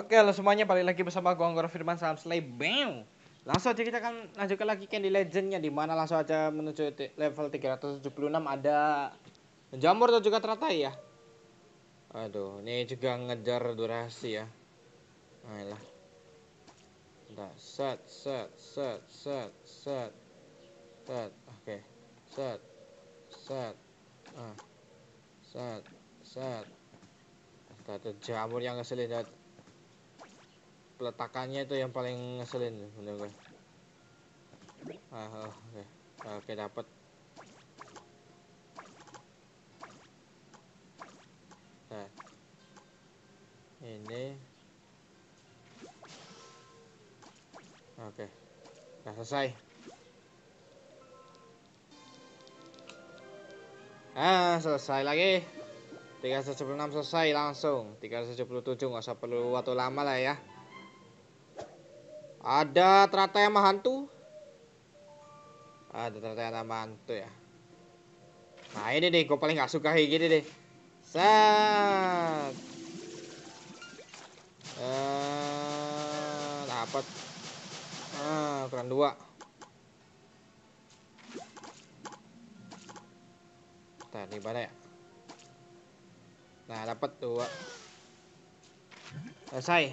Oke, halo semuanya, balik lagi bersama gua Anggora Firman Salam Slay. Bam. Langsung aja kita akan lanjutkan lagi Candy Legendnya, dimana langsung aja menuju level 376. Ada jamur dan juga teratai ya. Aduh, ini juga ngejar durasi ya. Ayolah. Udah, set. Oke. Set. Ah, set. Ada jamur yang ngeselin dan peletakannya itu yang paling ngeselin menurut gue. Oke, dapat. Nah, ini oke, udah selesai. Selesai lagi. 376 selesai langsung. 377 nggak usah perlu waktu lama lah ya. Ada teratai sama hantu. Ada teratai sama hantu ya. Nah ini deh, gue paling nggak suka kayak gini deh. Set. Dapat. Kurang 2. Tadi mana ya? Nah, dapat 2. Selesai.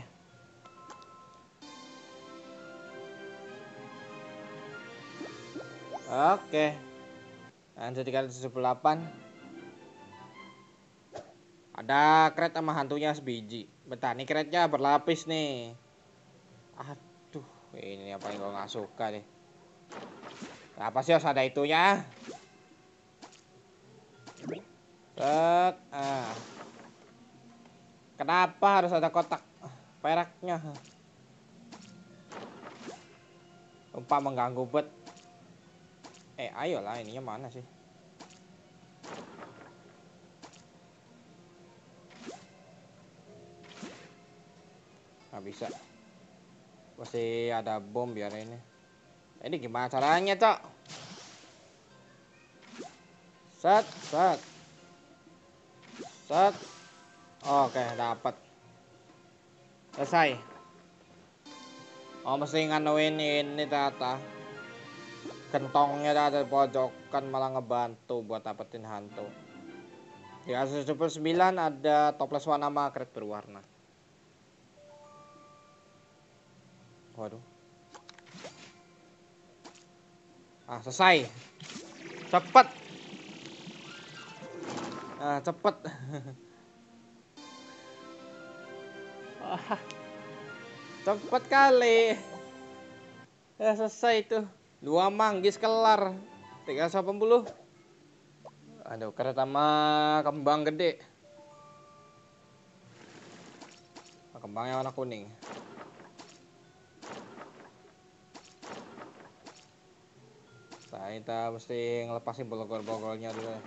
Oke. Lanjut 378. Ada crate sama hantunya sebiji. Bentar, nih crate-nya berlapis nih. Aduh, ini apa yang gue nggak suka deh. Apa sih harus ada itunya? Set. Kenapa harus ada kotak peraknya? Lupa mengganggu bet. Ayolah, ininya mana sih? Nggak bisa. Pasti ada bom biar ini. Ini gimana caranya, Cok? Set. Oke, dapat. Selesai. Oh, mesti nganuin ini tata. Kentongnya ada di pojokan malah ngebantu buat dapetin hantu. Di kasus 9 ada toples warna sama crate berwarna. Waduh. Selesai. Cepet. Cepet. Cepet kali. Selesai itu. 2 manggis kelar. 380. Aduh, keret sama kembang gede. Kembangnya warna kuning. Nah, kita mesti ngelepasin bolgol-bolgolnya dulu ya.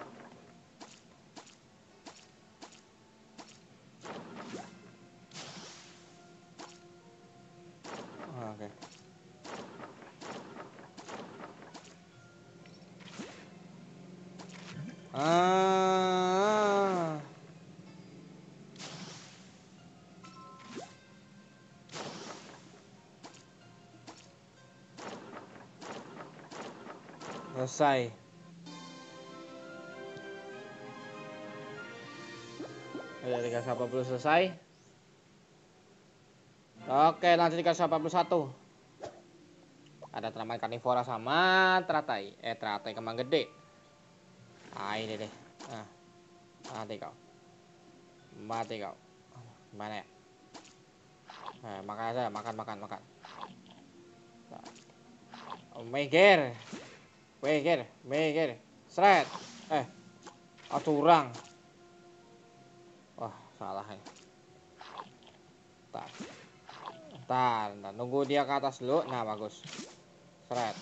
Oke. Selesai. Udah 380 selesai. Oke, lanjut 381. Ada tanaman karnivora sama teratai. Teratai kembang gede. Ini deh. Mati kau. Gimana ya? Makan aja, makan. Meger. Seret. Curang. Wah, salah ya. Ntar, nunggu dia ke atas dulu. Nah, bagus. Seret.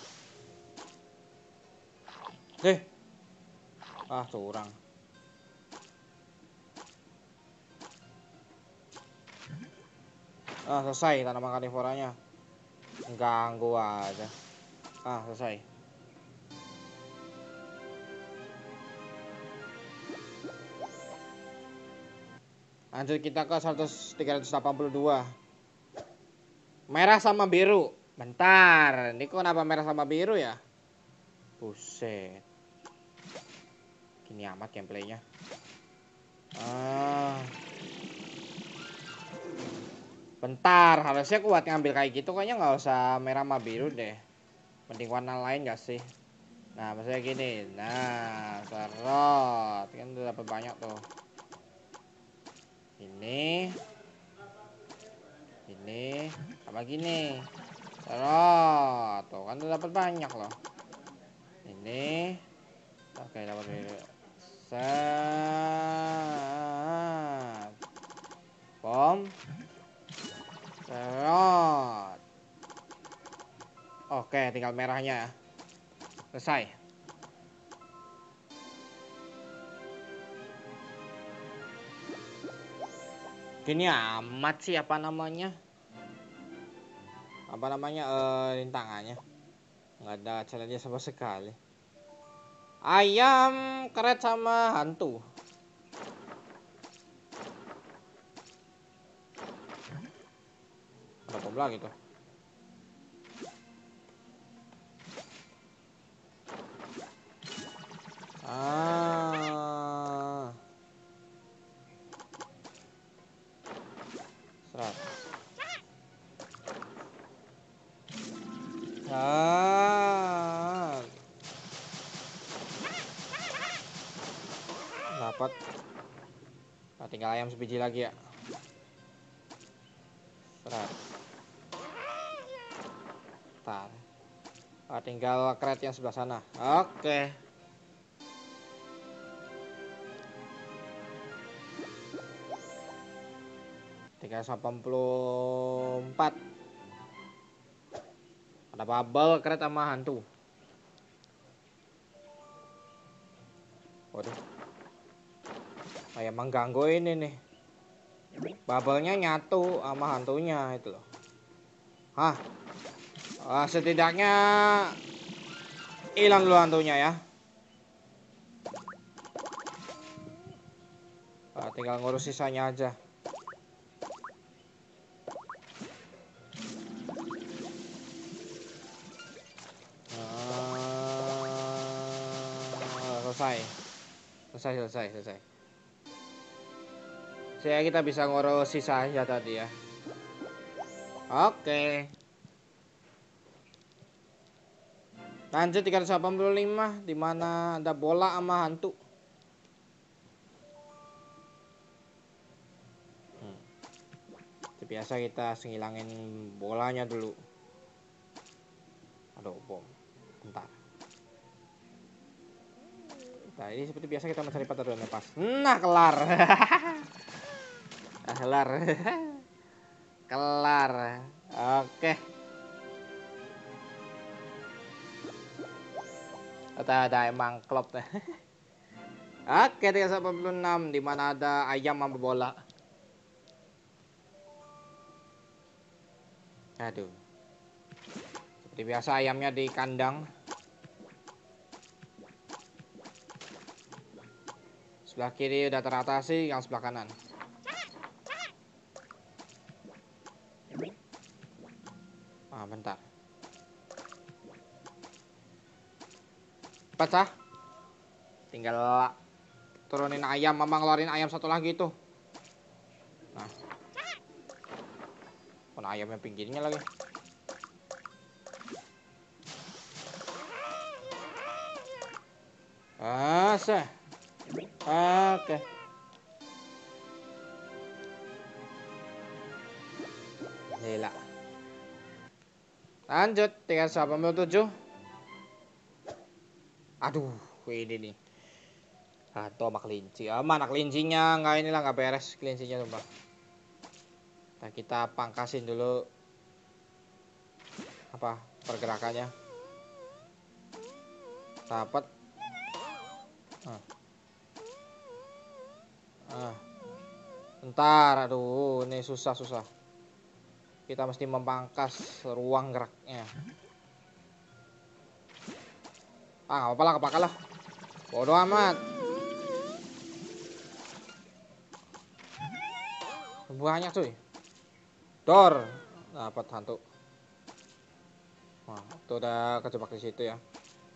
Curang. Selesai tanaman karnivoranya. Ganggu aja. Selesai. Lanjut kita ke 382. Merah sama biru. Bentar, ini kok kenapa merah sama biru ya? Buset. Gini amat gameplaynya. Bentar, harusnya kuat ngambil kayak gitu. Kayaknya nggak usah merah sama biru deh. Mending warna lain gak sih? Nah, maksudnya gini. Nah, serot. Kan udah dapat banyak tuh. Ini apa gini? Serot. Tuh kan udah dapat banyak loh. Ini. Oke, dapat biru. Set. Bom. Serot. Oke, tinggal merahnya ya. Selesai. Gini amat sih apa namanya? Rintangannya. Nggak ada challenge sama sekali. Ayam, keret sama hantu. Ada bom lagi tuh. Serat. Dapat. Nah, tinggal ayam sebiji lagi ya. Serat. Bentar. Tinggal keret yang sebelah sana. Oke. Tiga 84. Ada bubble, keret sama hantu. Waduh. Emang ganggu ini nih. Bubble-nya nyatu sama hantunya itu loh. Hah. Setidaknya hilang dulu hantunya ya. Tinggal ngurus sisanya aja. Selesai. Saya kita bisa ngurus sisanya tadi ya. Oke. Lanjut 385 di mana ada bola sama hantu. Seperti biasa kita ngilangin bolanya dulu. Aduh, bom. Bentar. Nah, ini seperti biasa kita mencari patah pas. Nah, kelar. Kelar. Oke. Ada emang klop. Oke, 386 di mana ada ayam sama bola. Aduh. Seperti biasa ayamnya di kandang. Sebelah kiri udah teratasi, yang sebelah kanan. Bentar. Pecah. Tinggal turunin ayam, mama ngeluarin ayam satu lagi tuh. Nah. Mana ayamnya pinggirnya lagi. Oke. Gila. Lanjut 387. Aduh, ini nih. Atau sama kelinci. Mana kelincinya? Nggak beres kelincinya tuh, Bang. Nah, kita pangkasin dulu apa pergerakannya. Dapat. Bentar, aduh, ini susah. Kita mesti memangkas ruang geraknya. Nggak apa-apa lah, kepakan lah. Bodoh amat. Banyak cuy. Dor. Dapat hantu. Wah, itu udah kejebak di situ ya.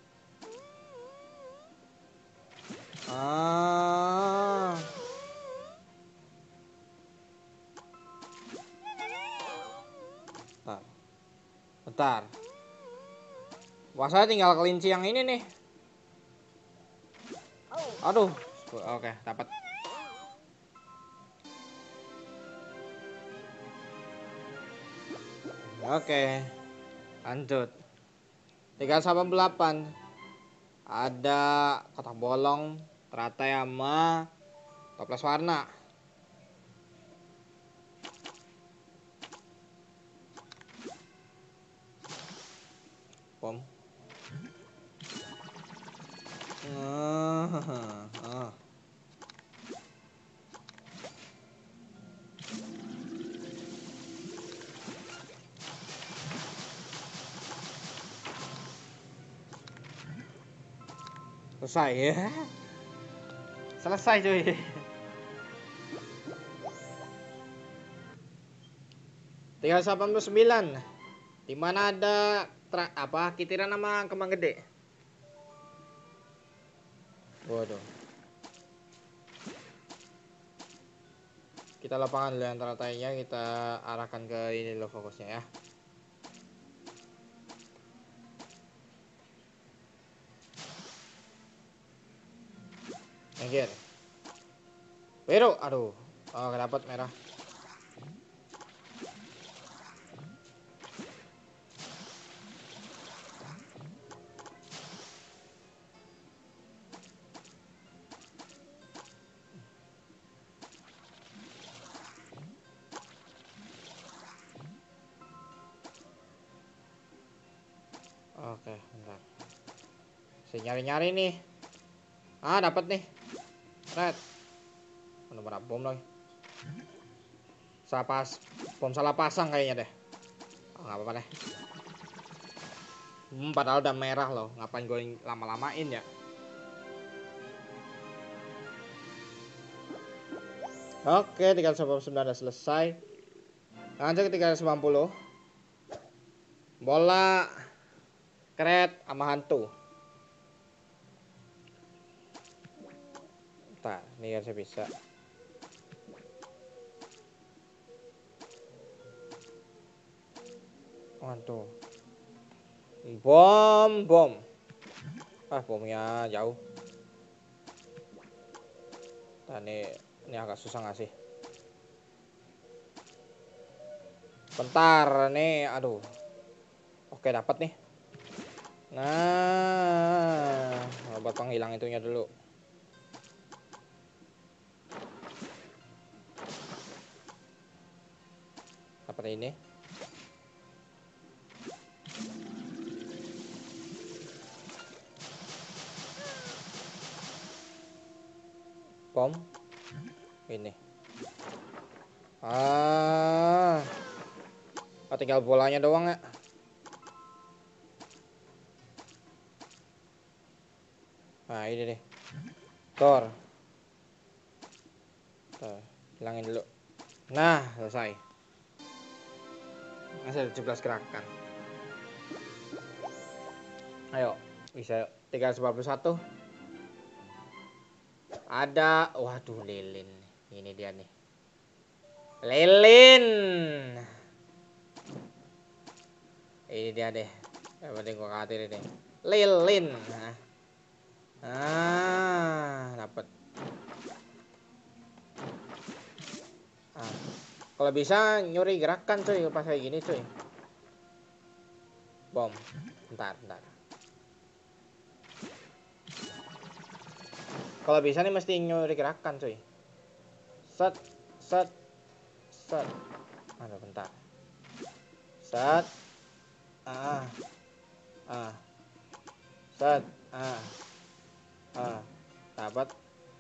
Bentar. Bentar. Wah, saya tinggal kelinci yang ini nih. Aduh. Oke, dapat. Oke. Lanjut. 388. Ada kotak bolong, teratai sama toples warna. Pom. Selesai ya. Selesai cuy. Tiga 89. Dimana ada kitiran sama kembang gede. Waduh. Kita lapangan dulu antara tainya, kita arahkan ke ini dulu fokusnya ya. Anjir. Biru, aduh. Oh, dapat merah. Oke, bentar. Saya nyari-nyari nih. Dapat nih. Red. Nomor bom lagi. Bom salah pasang kayaknya deh. Nggak apa-apa deh. Padahal udah merah loh. Ngapain gue lama-lamain ya? Oke, 399 udah selesai. Lanjut ke 390. Bola, kret, sama hantu. Bentar, ini kan saya bisa. Waduh. Bom. Bomnya jauh. Nah, ini agak susah nggak sih? Bentar nih, aduh. Oke, dapat nih. Nah, buat penghilang itunya dulu. Dapat ini. Bom. Ini. Tinggal bolanya doang ya. Nah, ini deh. Tor. Hilangin dulu. Nah, selesai. Masih ada 17 gerakan. Ayo, bisa yuk. 391. Ada, waduh, lilin. Ini dia nih. Lilin. Ini dia deh. Yang penting gua khawatir ini. Lilin. Dapat. Kalau bisa nyuri gerakan cuy pas kayak gini cuy. Bom. Bentar. Kalau bisa nih mesti nyuri gerakan cuy. Set. Aduh, bentar. Set. Set. Dapat.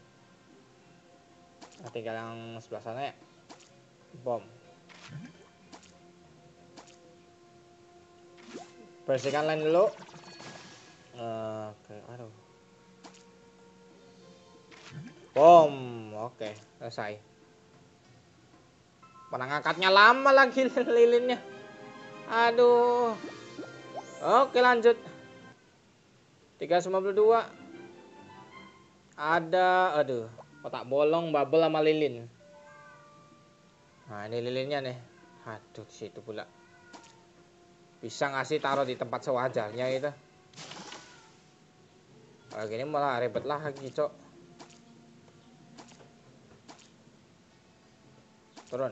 Tinggal yang sebelah sana ya. Bom. Bersihkan line dulu. Oke, aduh. Bom. Oke, selesai. Mana ngangkatnya lama lagi lilinnya. Aduh. Oke, lanjut. 352. Ada, aduh, kotak bolong, bubble sama lilin. Nah, ini lilinnya nih. Aduh, di situ pula. Bisa nggak sih taruh di tempat sewajarnya gitu? Kalau gini malah ribet lagi, cok. Turun.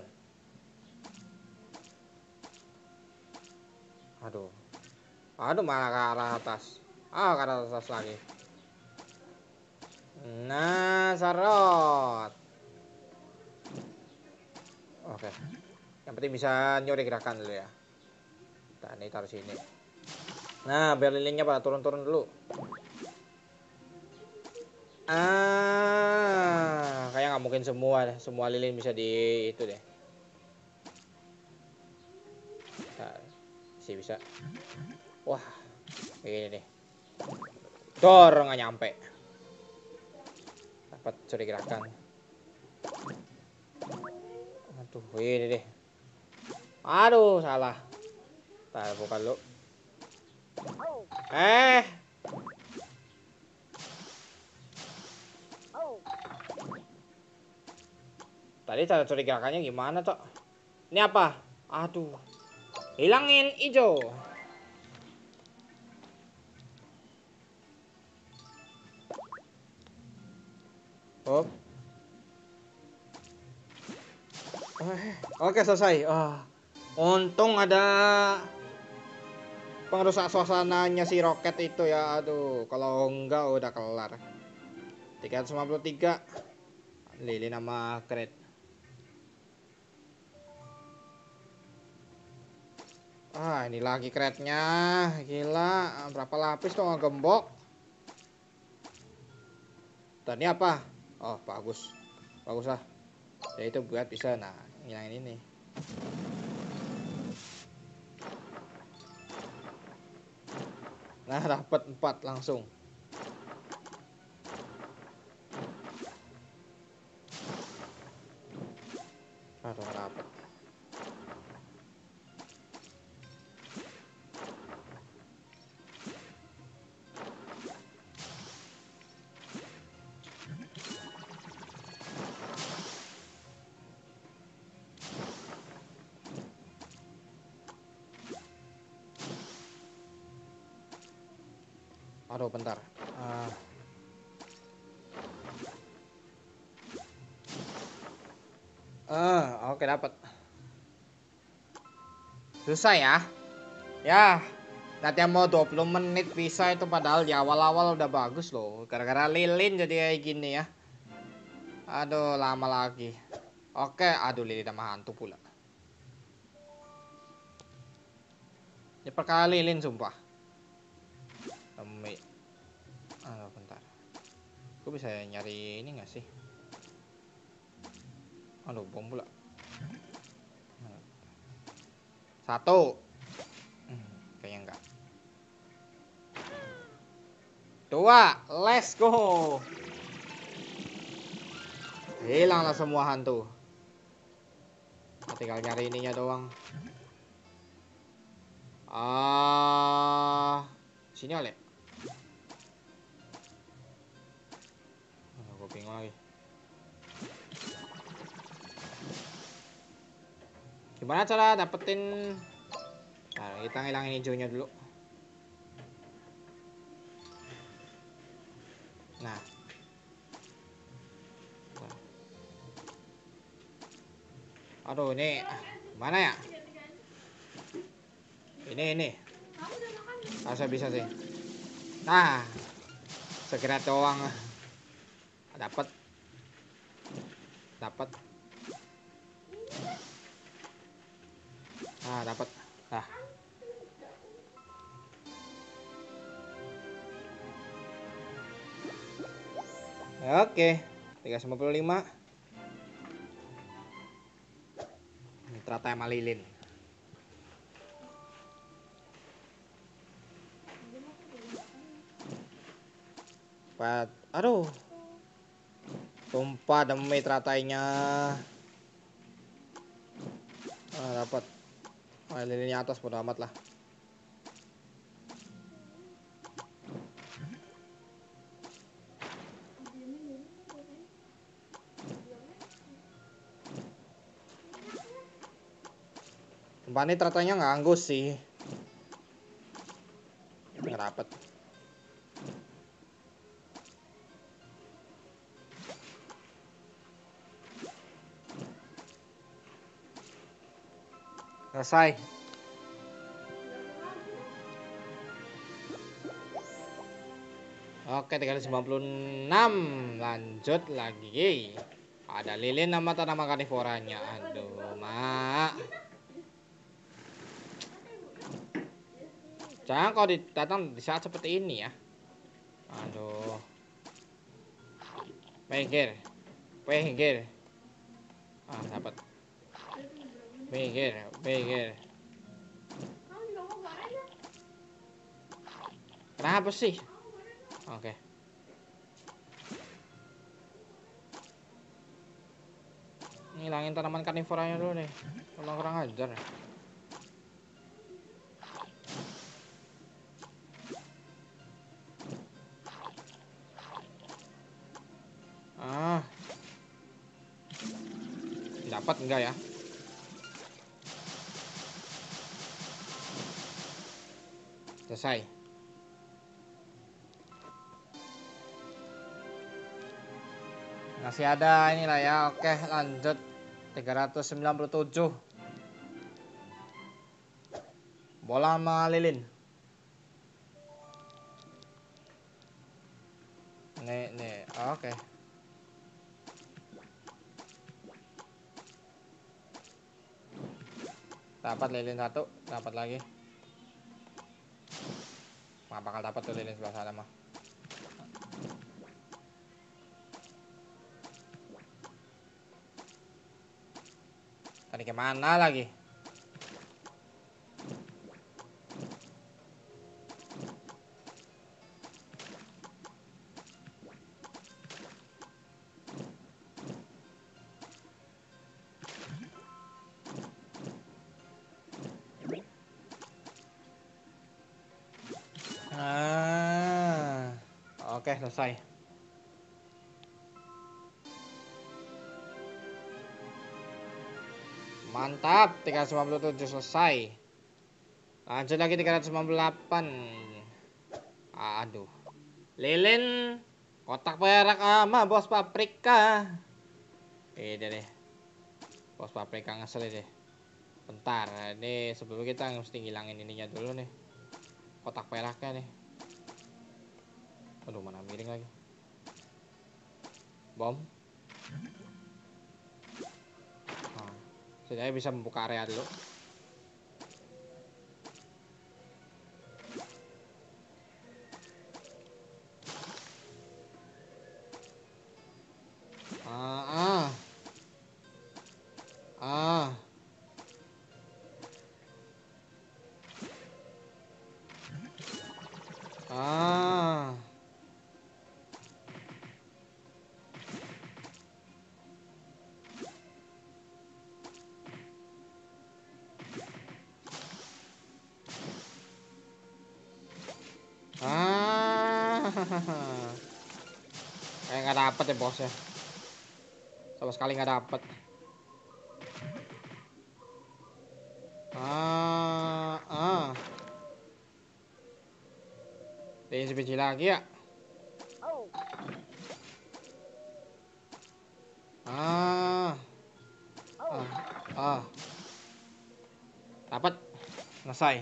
Aduh. Aduh, malah ke arah atas. Ke arah atas lagi. Nah, sarot. Oke. Yang penting bisa nyuri gerakan dulu ya. Nah, ini taruh sini. Nah, biar lilinnya pada turun-turun dulu. Kayak nggak mungkin semua lilin bisa di itu deh. Nah, sih bisa. Wah, ini nih. Dor, nggak nyampe. Dapat curi gerakan. Aduh, ini deh. Aduh, salah. Nah, bukan lu. Tadi cara curi gerakannya gimana, Cok? Ini apa? Aduh. Hilangin hijau. Hop. Oke, selesai. Untung ada pengrusak suasananya si roket itu ya. Aduh, kalau enggak udah kelar. 353 lilin sama crate. Ini lagi crate-nya. Gila, berapa lapis tuh gembok. Tadi apa? Oh, bagus. Bagus lah. Ya itu buat bisa ngilangin ini. Nah, dapat 4 langsung. Aduh, dapat. Aduh, bentar. Oke, dapat. Susah ya. Ya, latihan mau 20 menit bisa itu padahal di awal-awal udah bagus loh. Gara-gara lilin jadi kayak gini ya. Aduh, lama lagi. Oke, aduh lilin sama hantu pula. Ini perkara lilin sumpah. Demi. Aduh, bentar. Gue bisa nyari ini gak sih? Aduh, bom pula. 1. Kayaknya enggak. 2, let's go. Hilanglah semua hantu. Tinggal nyari ininya doang. Sini oleh. Gue bingung lagi. Gimana cara dapetin? Nah, kita ngilangin hijaunya dulu. Nah. Aduh, ini mana ya? Ini. Harusnya bisa sih. Nah, segera doang. Dapat. Dapat. Nah. Oke. 395. Ini teratai sama lilin. Aduh. Tumpah demi teratainya. Dapat. lilinnya atas bodo amat lah. Tempat ini teratanya nggak anggus sih. Nggak dapet. Selesai. Oke, 396. Lanjut lagi. Ada lilin nama tanaman karnivoranya. Aduh, mak. Jangan kau datang di saat seperti ini ya. Aduh. Pinggir. Pinggir. Ah, dapat. Pinggir, pinggir. Kenapa sih? Oke. Ngilangin tanaman karnivoranya dulu nih. Kalau kurang ajar. Ah. Dapat enggak ya? Selesai. Masih ada inilah ya. Oke, lanjut. 397. Bola sama lilin. Nih. Oke. Dapat lilin satu, dapat lagi. Nggak bakal dapat tuh lilin sebelah sana mah. Tadi kemana lagi? Oke, selesai. Mantap, 397 selesai. Lanjut lagi 398. Aduh. Lilin kotak perak sama bos paprika. Deh. Bos paprika ngeselin deh. Bentar, ini sebelum kita mesti ngilangin ininya dulu nih. Kotak peraknya nih. Aduh, mana miring lagi. Bom. Nah, setidaknya bisa membuka area dulu. Ah. Kayak nggak dapet ya bosnya. Sama sekali nggak dapet. Ini sebiji lagi ya. Dapat. Selesai.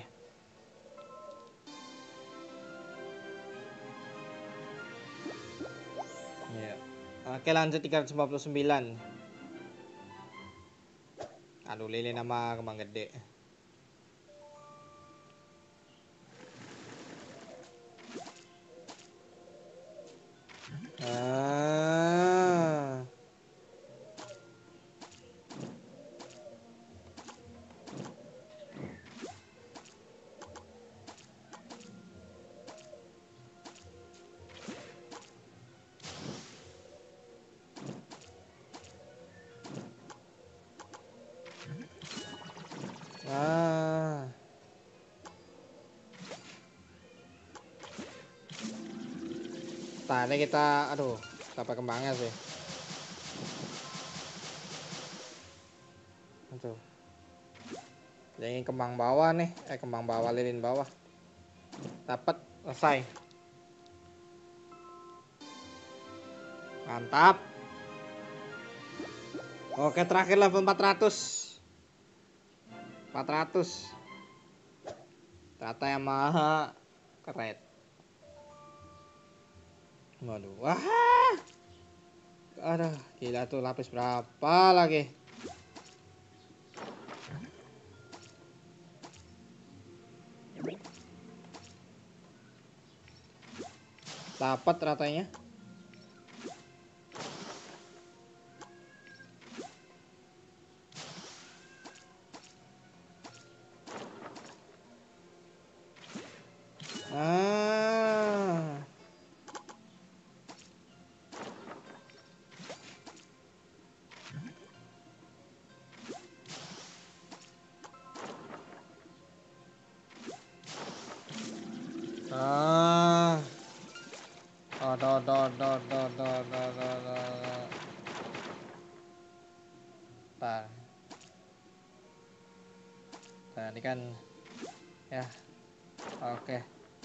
Ya. Oke, lanjut 399. Aduh, lilin nama kembang gede. Tadi kita, aduh, dapat kembangnya sih. Aduh. Yang kembang bawah nih, kembang bawah, lilin bawah. Dapat, selesai. Mantap. Oke, terakhir level 400. 400. Ternyata yang maha keren. Waduh, wah. Aduh, gila tuh lapis berapa lagi? Dapat ratanya. Ah. Ah. Oh, do. Nah, ini kan ya. Oke.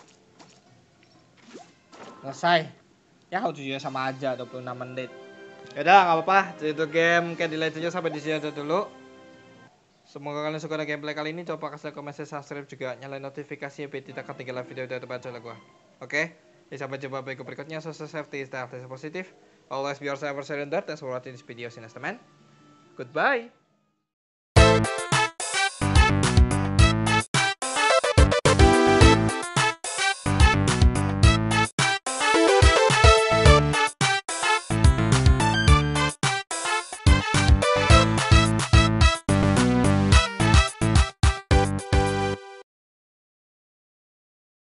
Selesai. Ya, ujungnya sama aja 26 menit. Yaudah, nggak apa-apa. Itu game Candy Legends sampai di sini aja dulu. Semoga kalian suka dengan gameplay kali ini. Coba kasih komen, subscribe juga, nyalain notifikasinya biar tidak ketinggalan video dari channel gua. Oke? Ya, sampai jumpa video berikutnya. So, safety, stay positif. Always be yourself, surrender. Thanks for watching this video. See you next time. Goodbye.